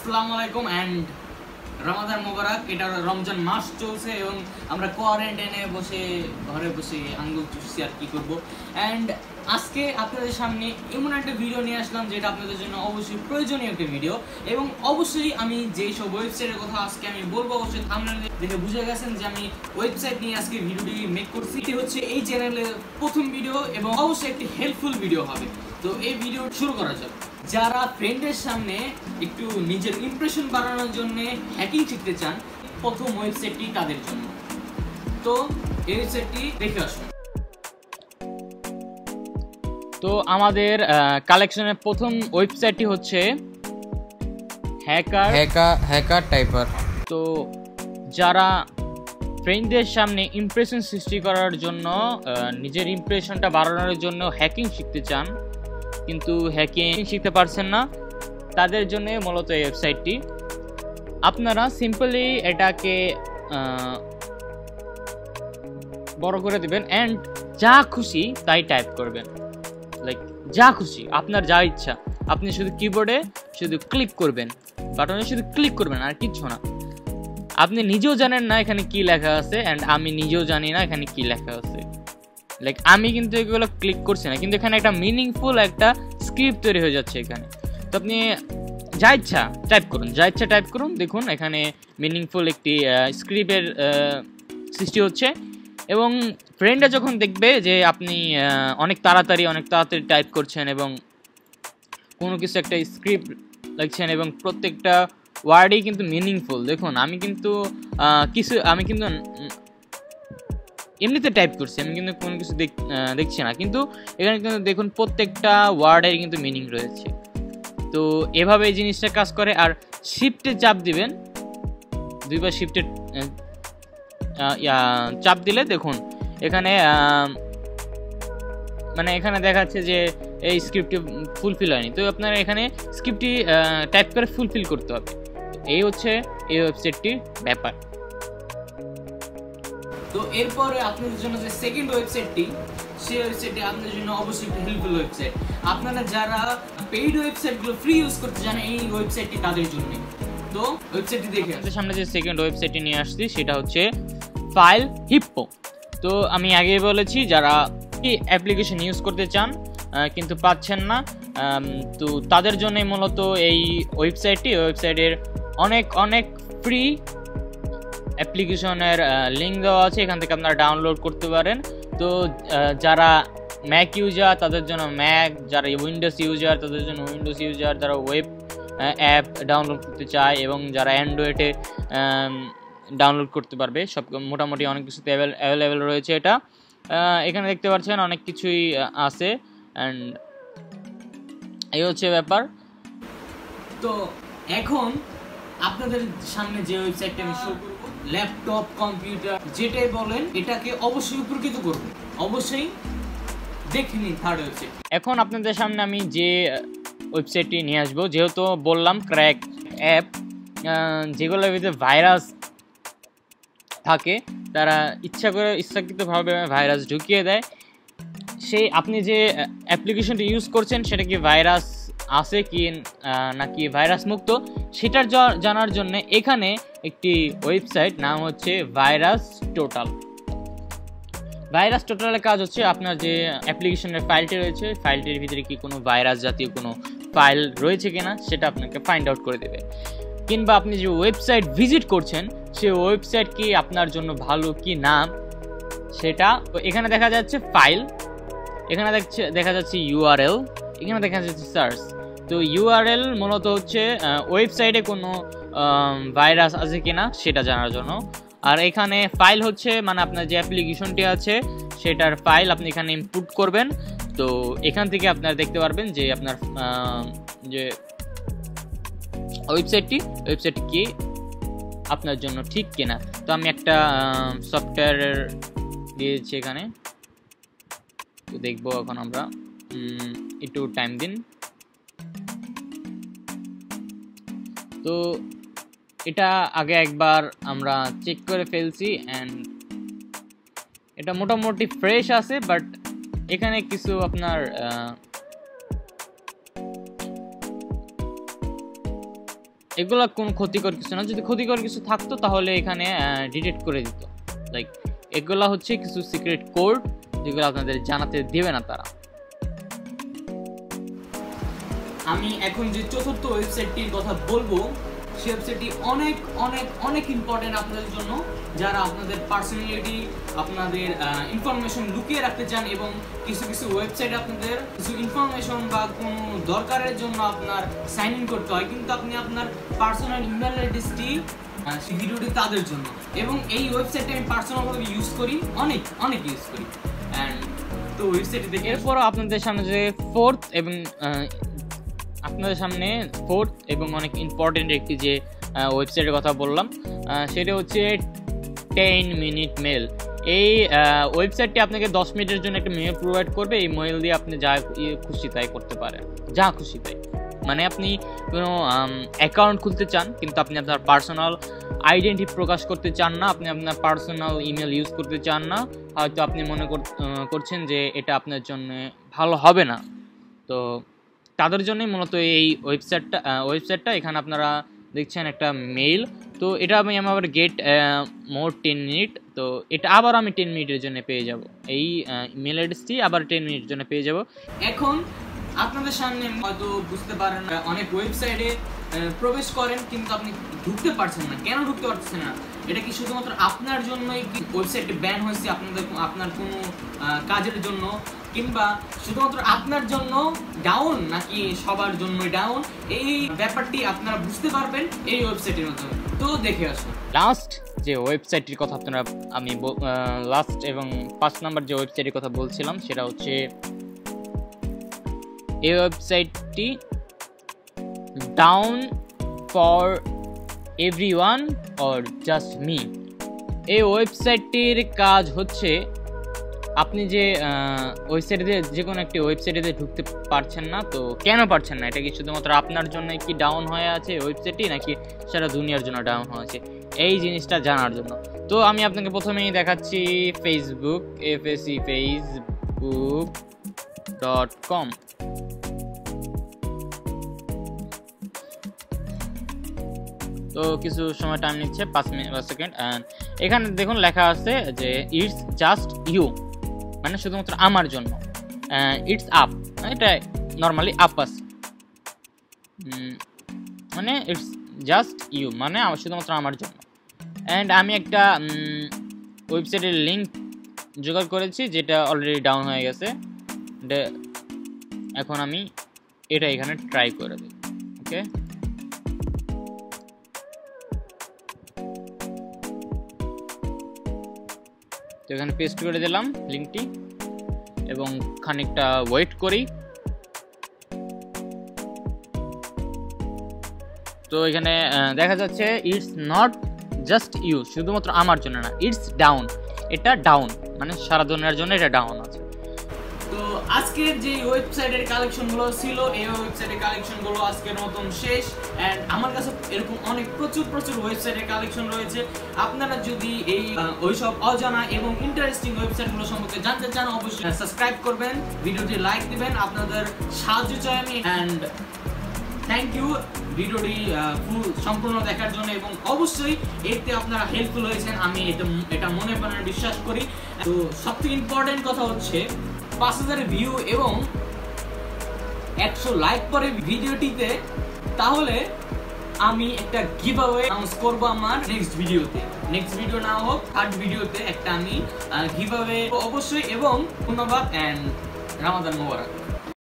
আসসালামু আলাইকুম এন্ড রমাদান মোবারক। এটা রমজান মাস চলছে এবং আমরা কোয়ারেন্টাইনে বসে ঘরে বসে আঙ্গুল চুষছি আর কি করব। এন্ড আজকে আপনাদের সামনে এমন একটা ভিডিও নিয়ে আসলাম যেটা আপনাদের জন্য অবশ্যই প্রয়োজনীয় একটা ভিডিও, এবং অবশ্যই আমি যেই সব ওয়েবসাইটের কথা আজকে আমি বলবো অবশ্যই থাম্বনেল দেখে বুঝে গেছেন যে আমি ওয়েবসাইট নিয়ে আজকে ভিডিওটি মেক করছি। এটি হচ্ছে এই চ্যানেলের প্রথম ভিডিও এবং অবশ্যই একটি হেল্পফুল ভিডিও হবে। তো এই ভিডিও শুরু করা যাক। যারা ফ্রেন্ডের সামনে একটু নিজের ইমপ্রেশন বাড়ানোর জন্য হ্যাকিং শিখতে চান, প্রথম ওয়েবসাইটটি তাদের জন্য। তো এই ওয়েবসাইটটি দেখে আসুন। তো আমাদের কালেকশনের প্রথম ওয়েবসাইটটি হচ্ছে হ্যাকার টাইপার। তো যারা ফ্রেন্ডদের সামনে ইমপ্রেশন সৃষ্টি করার জন্য নিজের ইমপ্রেশনটা বাড়ানোর জন্য হ্যাকিং শিখতে চান কিন্তু হ্যাকিং শিখতে পারছেন না, তাদের জন্য মূলত এই ওয়েবসাইটটি। আপনারা সিম্পলি এটাকে বড় করে দিবেন অ্যান্ড যা খুশি তাই টাইপ করবেন, লাইক যা খুশি আপনার যা ইচ্ছা আপনি শুধু কিবোর্ডে শুধু ক্লিক করবেন, বাটনে শুধু ক্লিক করবেন আর কিচ্ছু না। আপনি নিজেও জানেন না এখানে কি লেখা আছে অ্যান্ড আমি নিজেও জানি না এখানে কি লেখা আছে। লাইক আমি কিন্তু এগুলো ক্লিক করছি না, কিন্তু এখানে একটা মিনিংফুল একটা স্ক্রিপ্ট তৈরি হয়ে যাচ্ছে এখানে। তো আপনি যা ইচ্ছা টাইপ করুন, দেখুন এখানে মিনিংফুল একটি স্ক্রিপ্টের সৃষ্টি হচ্ছে। এবং ফ্রেন্ডরা যখন দেখবে যে আপনি অনেক তাড়াতাড়ি টাইপ করছেন এবং কোনো কিছু একটা স্ক্রিপ্ট লিখছেন এবং প্রত্যেকটা ওয়ার্ডই কিন্তু মিনিংফুল। দেখুন আমি কিন্তু এমনিতে টাইপ করছি, আমি কিন্তু কোনো কিছু দেখছি না, কিন্তু এখানে কিন্তু দেখুন প্রত্যেকটা ওয়ার্ডের কিন্তু মিনিং রয়েছে। তো এভাবে এই জিনিসটা কাজ করে। আর শিফটে চাপ দিবেন, দুইবার শিফটে চাপ দিলে দেখুন এখানে মানে এখানে দেখাচ্ছে যে এই স্ক্রিপ্টটি ফুলফিল হয়নি। তো আপনারা এখানে স্ক্রিপ্টটি টাইপ করে ফুলফিল করতে হবে। এই হচ্ছে এই ওয়েবসাইটটির ব্যাপার। তো এরপরে আপনাদের জন্য যে সেকেন্ড ওয়েবসাইটটি, সেই ওয়েবসাইটটি আপনাদের জন্য অবশ্যই একটা হেল্পফুল ওয়েবসাইট। আপনারা যারা পেইড ওয়েবসাইটগুলো ফ্রি ইউজ করতে জানেন, এই ওয়েবসাইটটি তাদের জন্য। তো ওয়েবসাইটটি দেখে আপনাদের সামনে যে সেকেন্ড ওয়েবসাইটটি নিয়ে আসছি সেটা হচ্ছে ফাইল হিপ্পো। তো আমি আগেই বলেছি যারা অ্যাপ্লিকেশন ইউজ করতে চান কিন্তু পাচ্ছেন না, তো তাদের জন্য মূলত এই ওয়েবসাইটের অনেক ফ্রি অ্যাপ্লিকেশনের লিঙ্ক দেওয়া আছে, এখান থেকে আপনারা ডাউনলোড করতে পারেন। তো যারা ম্যাক ইউজার তাদের জন্য ম্যাক, যারা উইন্ডোজ ইউজার তাদের জন্য উইন্ডোজ ইউজার, যারা ওয়েব অ্যাপ ডাউনলোড করতে চায় এবং যারা অ্যান্ড্রয়েডে ডাউনলোড করতে পারবে, সব মোটামুটি অনেক কিছুতে অ্যাভেলেবেল রয়েছে। এটা এখানে দেখতে পাচ্ছেন অনেক কিছুই আছে অ্যান্ড এই হচ্ছে ব্যাপার। তো এখন আপনাদের সামনে যে ওয়েবসাইটটা আমি শো করব, ল্যাপটপ কম্পিউটার যেটাই বলেন এটাকে অবশ্যই উপকৃত করবে, অবশ্যই দেখে নিন থার্ড ওয়েবসাইট। এখন আপনাদের সামনে আমি যে ওয়েবসাইটটি নিয়ে আসবো, যেহেতু বললাম ক্র্যাক অ্যাপ, যেগুলোর ভিতরে ভাইরাস থাকে তারা ইচ্ছাকৃতভাবে ভাইরাস ঢুকিয়ে দেয়। সেই আপনি যে অ্যাপ্লিকেশনটি ইউজ করছেন সেটা কি ভাইরাস আছে কি নাকি ভাইরাস মুক্ত, সেটার জানার জন্য এখানে একটি ওয়েবসাইট নাম হচ্ছে ভাইরাস টোটালের কাজ হচ্ছে আপনার যে অ্যাপ্লিকেশনের ফাইলটি রয়েছে, ফাইলটির ভিতরে কি কোনো ভাইরাস জাতীয় কোনো ফাইল রয়েছে কিনা সেটা আপনাকে ফাইন্ড আউট করে দেবে। কিংবা আপনি যে ওয়েবসাইট ভিজিট করছেন সেই ওয়েবসাইট কি আপনার জন্য ভালো কি না সেটা। এখানে দেখা যাচ্ছে ফাইল, এখানে দেখা যাচ্ছে ইউআরএল, এখানে দেখা যাচ্ছে সার্চ। তো ইউআরএল মূলত হচ্ছে ওয়েবসাইটে কোনো ভাইরাস আছে কিনা সেটা জানার জন্য, আর এখানে ফাইল হচ্ছে মানে আপনার যে অ্যাপ্লিকেশনটি আছে সেটার ফাইল আপনি এখানে ইনপুট করবেন। তো এখান থেকে আপনারা দেখতে পারবেন যে আপনার যে ওয়েবসাইটটি কি আপনার জন্য ঠিক কিনা। তো আমি একটা সফটওয়্যার দিয়েছি এখানে, তো দেখবো এখন আমরা, একটু টাইম দিন। তো এটা আগে একবার আমরা চেক করে ফেলছি অ্যান্ড এটা মোটামুটি ফ্রেশ আছে, বাট এখানে কিছু আপনার এগুলো কোনো ক্ষতিকর কিছু না, যদি ক্ষতিকর কিছু থাকতো তাহলে এখানে ডিলিট করে দিত। লাইক এগুলা হচ্ছে কিছু সিক্রেট কোড যেগুলো আপনাদের জানাতে দেবে না তারা। আমি এখন যে চতুর্থ ওয়েবসাইটটির কথা বলবো, সেই ওয়েবসাইটটি অনেক অনেক অনেক ইম্পর্টেন্ট আপনাদের জন্য, যারা আপনাদের পার্সোনালিটি, আপনাদের ইনফরমেশন লুকিয়ে রাখতে চান এবং কিছু কিছু ওয়েবসাইটে আপনাদের কিছু ইনফরমেশন বা কোনো দরকারের জন্য আপনার সাইন ইন করতে হয়, কিন্তু আপনি আপনার পার্সোনাল ইমেল অ্যাড্রেসটি সেই ভিডিওটি তাদের জন্য। এবং এই ওয়েবসাইটটি আমি পার্সোনালভাবে ইউজ করি, অনেক ইউজ করি। অ্যান্ড তো ওয়েবসাইটটি দেখে এরপরও আপনাদের সামনে যে ফোর্থ এবং অনেক ইম্পর্টেন্ট একটি যে ওয়েবসাইটের কথা বললাম, সেটা হচ্ছে 10 মিনিট মেল। এই ওয়েবসাইটটি আপনাকে 10 মিনিটের জন্য একটা মেল প্রোভাইড করবে। এই মেল দিয়ে আপনি যা খুশি তাই করতে পারেন, যা খুশি তাই। মানে আপনি কোনো অ্যাকাউন্ট খুলতে চান কিন্তু আপনি আপনার পার্সোনাল আইডেন্টিটি প্রকাশ করতে চান না, আপনি আপনার পার্সোনাল ইমেল ইউজ করতে চান না, হয়তো আপনি মনে করছেন যে এটা আপনার জন্য ভালো হবে না, তো তাদের জন্যই মূলত এই ওয়েবসাইটটা। এখানে আপনারা দেখছেন একটা মেইল, তো এটা আমি আবার গেট মোর 10 মিনিট, তো এটা আবার আমি 10 মিনিটের জন্য পেয়ে যাব। এই মেল অ্যাড্রেসটি আবার 10 মিনিটের জন্য পেয়ে যাব। এখন আপনাদের সামনে হয়তো বুঝতে পারেন অনেক ওয়েবসাইটে প্রবেশ করেন কিন্তু আপনি ঢুকতে পারছেন না। কেন ঢুকতে পারছেন না? এটা কি শুধুমাত্র আপনার জন্যই কি ওয়েবসাইটে ব্যান হয়েছে, আপনার কোনো কাজের জন্য, কিংবা শুধুমাত্র আপনার জন্য ডাউন, নাকি সবার জন্যই ডাউন? এই ব্যাপারটি আপনারা বুঝতে পারবেন এই ওয়েবসাইটের মাধ্যমে। তো দেখে আসুন। লাস্ট যে ওয়েবসাইটটির কথা আমি লাস্ট এবং 5 নাম্বার যে ওয়েবসাইটের কথা বলছিলাম সেটা হচ্ছে এই ওয়েবসাইটটি down for everyone or just me. এই ওয়েবসাইটটির কাজ হচ্ছে, আপনি যে ওয়েবসাইটে যে কোনো একটি ওয়েবসাইটে ঢুকতে পারছেন না, তো কেন পারছেন না? এটা কি শুধুমাত্র আপনার জন্য কি ডাউন হয়ে আছে ওয়েবসাইটটি, নাকি সারা দুনিয়ার জন্য ডাউন হয়েছে? এই জিনিসটা জানার জন্য তো আমি আপনাকে প্রথমেই দেখাচ্ছি ফেসবুক, facebook.com। তো কিছু সময় টাইম নিচ্ছে, 5 সেকেন্ড। এখানে দেখুন লেখা আছে যে ইটস জাস্ট ইউ, মানে শুধুমাত্র আমার জন্য। ইটস আপ, এটা নর্মালি আপ আছে, মানে ইটস জাস্ট ইউ মানে শুধুমাত্র আমার জন্য। অ্যান্ড আমি একটা ওয়েবসাইটের লিঙ্ক জোগাড় করেছি যেটা অলরেডি ডাউন হয়ে গেছে। এখন আমি এটা এখানে ট্রাই করে দিই। ওকে, তো এখানে পেস্ট করে দিলাম লিঙ্কটি এবং খানিকটা ওয়েট করি। তো এখানে দেখা যাচ্ছে ইটস নট জাস্ট ইউ, শুধুমাত্র আমার জন্য না, ইটস ডাউন, এটা ডাউন মানে সারা দুনিয়ার জন্য এটা ডাউন আছে। তো আজকের যে ওয়েবসাইটের কালেকশনগুলো ছিল, এই ওয়েবসাইটের কালেকশনগুলো আজকের মতন শেষ। অ্যান্ড আমার কাছে এরকম প্রচুর ওয়েবসাইটের কালেকশন রয়েছে। আপনারা যদি এই ওইসব অজানা এবং ইন্টারেস্টিং ওয়েবসাইটগুলো সম্পর্কে জানতে চান, অবশ্যই সাবস্ক্রাইব করবেন, ভিডিওটি লাইক দিবেন, আপনাদের সাহায্য চাই আমি। অ্যান্ড থ্যাংক ইউ ভিডিওটি সম্পূর্ণ দেখার জন্য, এবং অবশ্যই এতে আপনারা হেল্পফুল হয়েছেন, আমি এটা মনে প্রাণে বিশ্বাস করি। তো সবথেকে ইম্পর্টেন্ট কথা হচ্ছে 5000 ভিউ এবং 100 লাইক পরে ভিডিওটিতে, তাহলে আমি একটা গিভ অ্যাওয়ে অ্যানাউন্স করব আমার নেক্সট ভিডিও না হোক থার্ড ভিডিওতে একটা আমি গিভ অ্যাওয়ে অবশ্যই। এবং ধন্যবাদ, এন্ড রমাদান মোবারক।